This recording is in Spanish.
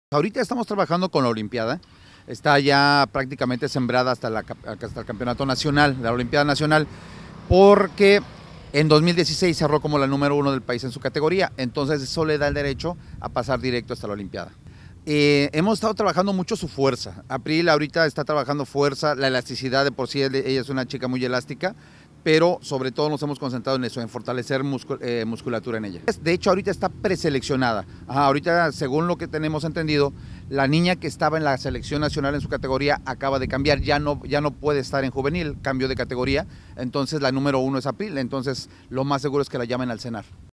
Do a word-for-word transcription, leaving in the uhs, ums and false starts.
Ahorita estamos trabajando con la Olimpiada, está ya prácticamente sembrada hasta, la, hasta el campeonato nacional, la Olimpiada Nacional, porque en dos mil dieciséis cerró como la número uno del país en su categoría, entonces eso le da el derecho a pasar directo hasta la Olimpiada. Eh, hemos estado trabajando mucho su fuerza. April ahorita está trabajando fuerza, la elasticidad de por sí, ella es una chica muy elástica, pero sobre todo nos hemos concentrado en eso, en fortalecer muscul eh, musculatura en ella. De hecho, ahorita está preseleccionada. Ajá, ahorita, según lo que tenemos entendido, la niña que estaba en la selección nacional en su categoría acaba de cambiar, ya no, ya no puede estar en juvenil, cambio de categoría, entonces la número uno es April, entonces lo más seguro es que la llamen al cenar.